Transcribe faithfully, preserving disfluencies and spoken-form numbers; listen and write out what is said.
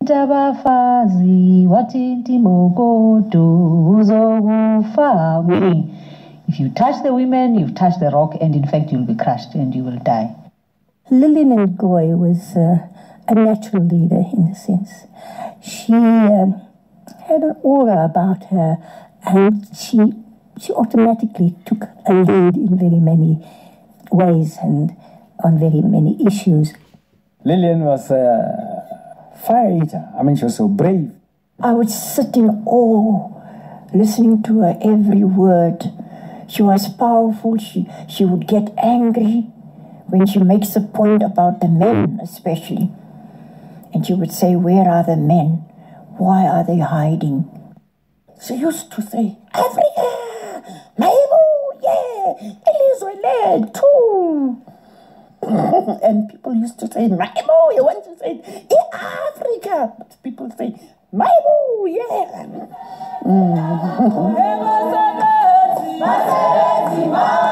Tabafazi watinti mogoto uzokufa. Meaning, if you touch the women, you've touched the rock, and in fact, you'll be crushed and you will die. Lillian Ngoyi was uh, a natural leader in a sense. She um, had an aura about her, and she she automatically took a lead in very many ways and on very many issues. Lillian was a fire eater. I mean, she was so brave. I would sit in awe, listening to her every word. She was powerful. She, she would get angry when she makes a point about the men, especially. And she would say, where are the men? Why are they hiding? She used to say, Africa! Maibo, yeah! Elizabeth, too! And people used to say, Maibo, you want to say, yeah, Africa! But people say, Maibo, yeah! Mm.